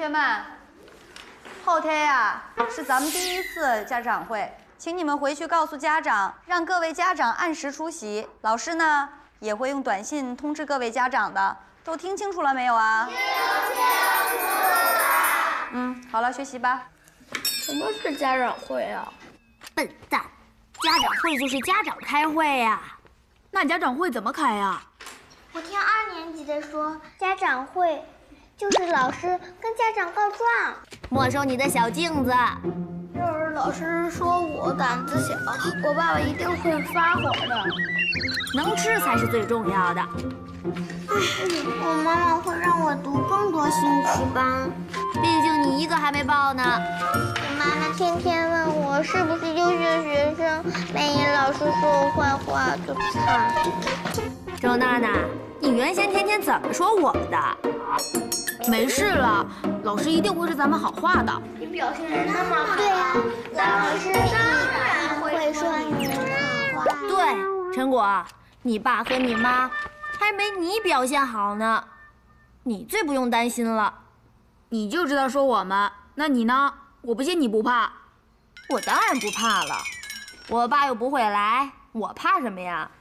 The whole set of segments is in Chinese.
学们，后天呀是咱们第1次家长会，请你们回去告诉家长，让各位家长按时出席。老师呢也会用短信通知各位家长的，都听清楚了没有啊？听清楚了。好了，学习吧。 什么是家长会啊？ 笨蛋，家长会就是家长开会呀。 那家长会怎么开呀？ 我听2年级的说，家长会就是老师跟家长告状， 没收你的小镜子。 要是老师说我胆子小，我爸爸一定会发火的。 能吃才是最重要的。 我妈妈会让我读更多兴趣班， 毕竟你一个还没报呢。 我妈妈天天问我是不是优秀学生，万一老师说我坏话就惨。 周娜娜，你原先天天怎么说我们的？ 没事了，老师一定会说咱们好话的。 你表现得那么好， 对呀，老师当然会说你们好话。 对，陈果，你爸和你妈还没你表现好呢，你最不用担心了。 你就知道说我们，那你呢？我不信你不怕。 我当然不怕了，我爸又不会来，我怕什么呀？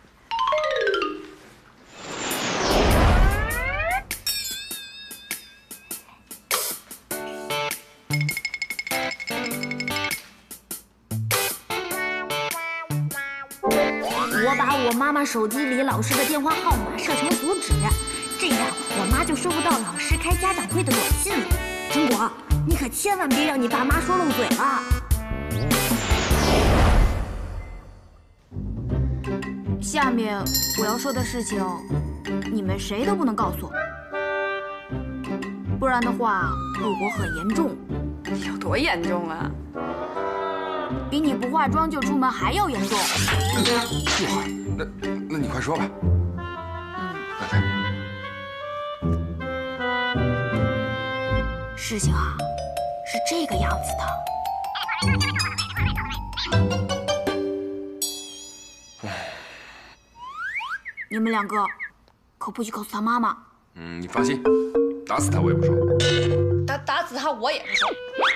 我把我妈妈手机里老师的电话号码设成阻止，这样我妈就收不到老师开家长会的短信了。陈果，你可千万别让你爸妈说漏嘴了。 下面我要说的事情，你们谁都不能告诉我，不然的话后果很严重。 有多严重啊？ 比你不化妆就出门还要严重。 哇，那你快说吧。来。 事情啊，是这个样子的。你们2个可不许告诉他妈妈。 你放心，打死他我也不说。 打死他我也不说。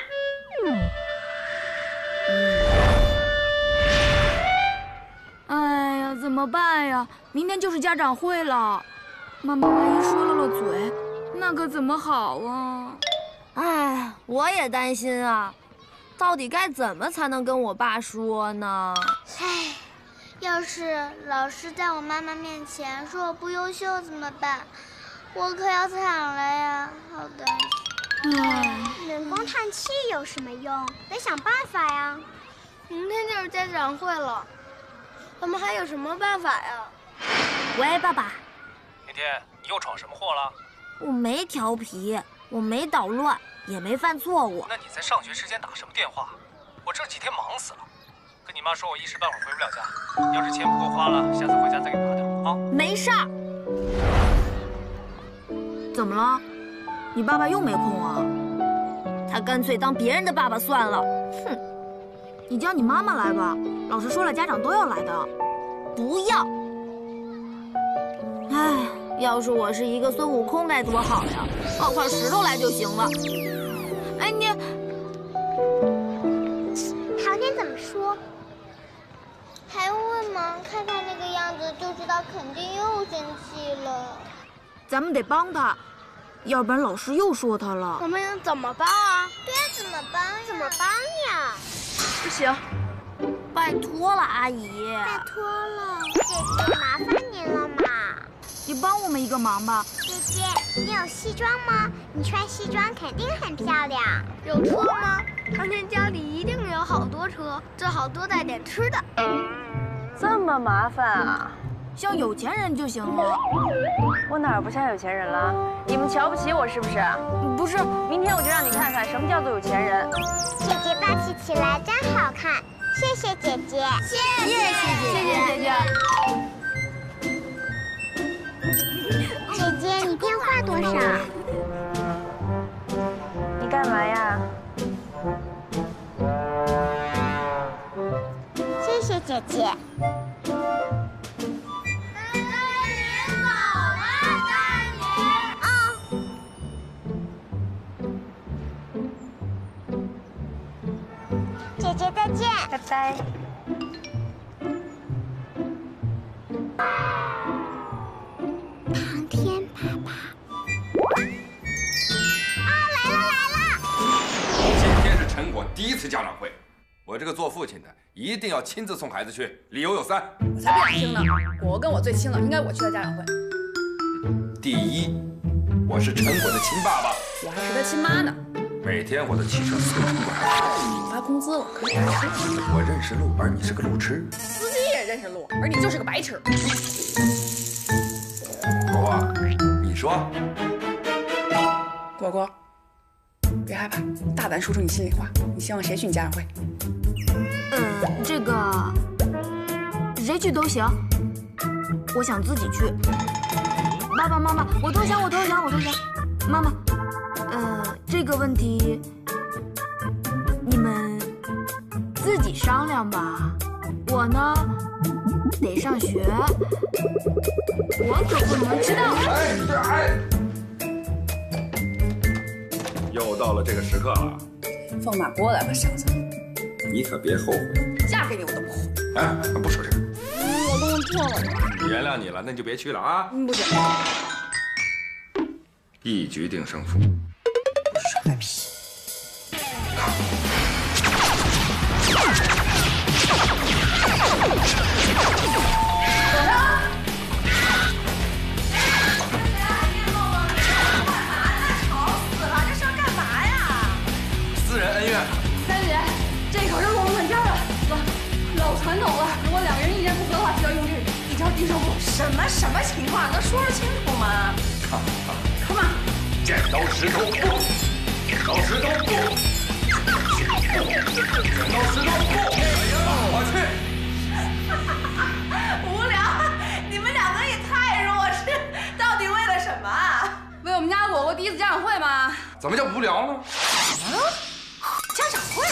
哎呀，怎么办呀？明天就是家长会了，妈妈万一说漏了嘴，那可怎么好啊？ 哎，我也担心啊，到底该怎么才能跟我爸说呢？ 唉，要是老师在我妈妈面前说我不优秀怎么办？我可要惨了呀，好担心。 人工叹气有什么用？得想办法呀。 明天就是家长会了，咱们还有什么办法呀？ 喂，爸爸。 甜甜，你又闯什么祸了？ 我没调皮，我没捣乱，也没犯错误。 那你在上学时间打什么电话？我这几天忙死了，跟你妈说我一时半会儿回不了家，要是钱不够花了，下次回家再给你拿点啊。 没事儿。 怎么了？你爸爸又没空啊？ 他干脆当别人的爸爸算了。哼， 你叫你妈妈来吧，老师说了，家长都要来的。 不要。唉，要是我是一个孙悟空该多好呀，抱块石头来就行了。 哎，你好点怎么说？ 还问吗？看他那个样子就知道肯定又生气了。 咱们得帮他，要不然老师又说他了。 我们怎么办啊？ 对呀，怎么办呀？ 怎么帮呀？ 不行， 拜托了，阿姨。 拜托了，姐姐，麻烦您了嘛。 你帮我们一个忙吧。 姐姐，你有西装吗？你穿西装肯定很漂亮。 有车吗？当天家里一定有好多车，最好多带点吃的。 这么麻烦啊？ 像有钱人就行了。 我哪儿不像有钱人了？你们瞧不起我是不是？ 不是， 明天我就让你看看什么叫做有钱人。 姐姐霸气起来真好看，谢谢姐姐。 谢谢姐姐。 姐姐，你电话多少？ 你干嘛呀？ 谢谢姐姐。 拜。 拜拜。 唐天爸爸。啊，来了！ 今天是陈果第一次家长会，我这个做父亲的一定要亲自送孩子去，理由有3。 我才不想听呢！我跟我最亲了，应该我去他家长会。 第一，我是陈果的亲爸爸， 我还是他亲妈呢。 每天我都骑车送陈果上学。 我发工资了，可以开车。 我认识路，而你是个路痴。 司机也认识路，而你就是个白痴。 果果，你说。 果果，别害怕，大胆说出你心里话。你希望谁去你家长会？ 这个谁去都行。我想自己去。爸爸妈妈，我投降。妈妈，这个问题你们自己商量吧。我呢得上学，我可不能知道。 又到了这个时刻了， 放马过来吧，小子。 你可别后悔。 嫁给你我都不后悔。 哎，不说这个。 我都错了。 原谅你了，那你就别去了啊。 不行。 一局定胜负。 耍赖皮。 私人恩怨。 三姐，这口是我们本家的，老传统了。如果2个人意见不合的话，就要用这一招定胜负。 什么情况？能说清楚吗？ Come on， 剪刀石头布，剪刀石头布，剪刀石头布。我去。 无聊，你们2个也太弱智，到底为了什么啊？ 为我们家果果第一次家长会吗？ 怎么叫无聊呢？ 家长会，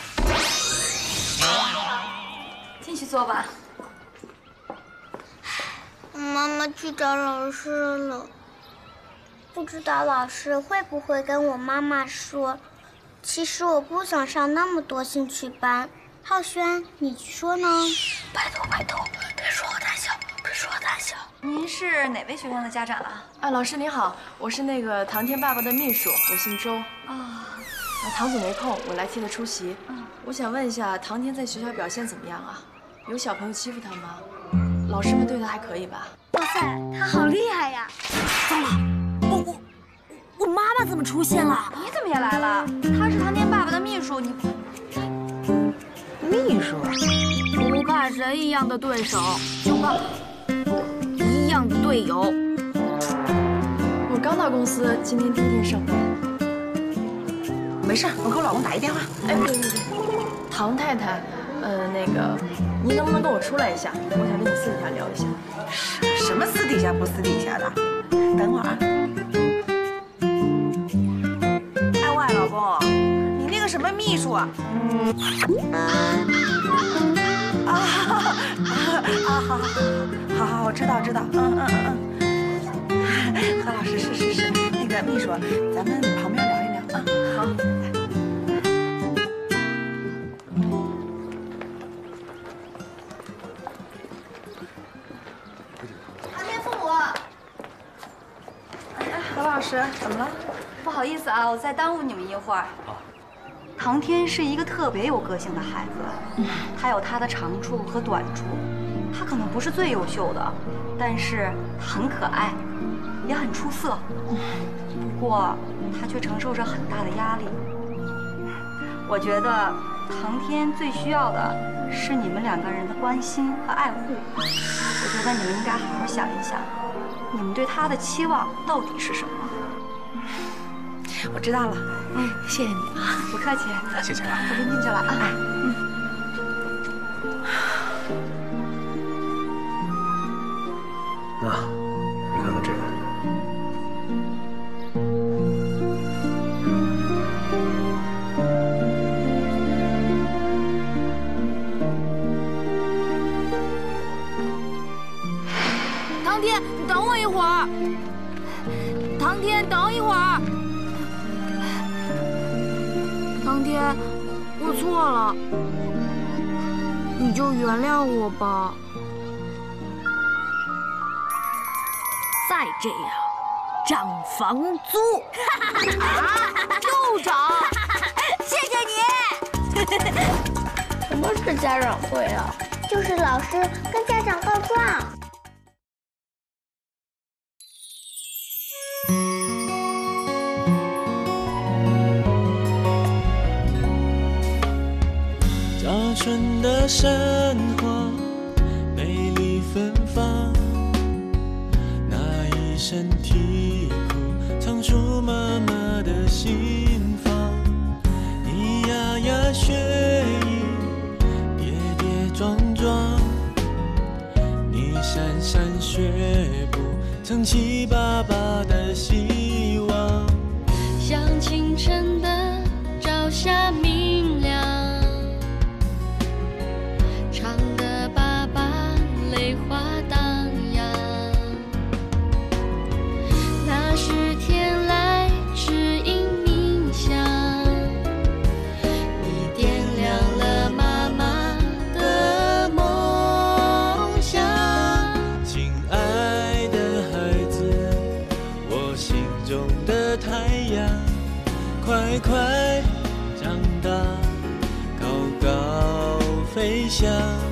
进去坐吧。 妈妈去找老师了，不知道老师会不会跟我妈妈说。其实我不想上那么多兴趣班。浩轩，你说呢？ 拜托，别说我胆小， 您是哪位学生的家长啊？ 啊，老师您好，我是那个唐天爸爸的秘书，我姓周。唐总没空，我来替他出席。我想问一下，唐天在学校表现怎么样啊？有小朋友欺负他吗？老师们对他还可以吧？ 哇塞，他好厉害呀！ 糟了，我妈妈怎么出现了？ 你怎么也来了？他是唐天爸爸的秘书，你秘书？ 不怕神一样的对手，就怕一样的队友。 我刚到公司，今天第一天上班。 没事，我给我老公打一电话。 哎，对，唐太太，那个，您能不能跟我出来一下？我想跟你私底下聊一下。 什么私底下不私底下的？等会儿啊。哎喂，老公，你那个什么秘书啊？好，我知道。何老师，是，那个秘书，咱们旁边聊一聊啊。好。 唐天父母。 何老师，怎么了？ 不好意思啊，我再耽误你们一会儿。唐天是一个特别有个性的孩子，他有他的长处和短处，他可能不是最优秀的，但是他很可爱，也很出色。不过他却承受着很大的压力。我觉得唐天最需要的是你们2个人的关心和爱护。我觉得你们应该好好想一想，你们对他的期望到底是什么？ 我知道了。谢谢你啊， 不客气。 谢谢了。 我跟进去了啊。 你看看这个。 唐天，你等我一会儿。唐天，等一会儿。唐天，我错了， 你就原谅我吧。 再这样，涨房租。 又涨！ 谢谢你。 什么是家长会啊？ 就是老师跟家长告状。 早春的山花美丽芬芳，那一声啼哭唱出妈妈的心房，你牙牙学语跌跌撞撞，你蹒跚学步撑起爸爸的希望， 像清晨的朝霞明亮，唱得爸爸泪花荡漾，那是天籁指引冥想，你点亮了妈妈的梦想。 亲爱的孩子，我心中的太阳，快快长大，高高飞翔。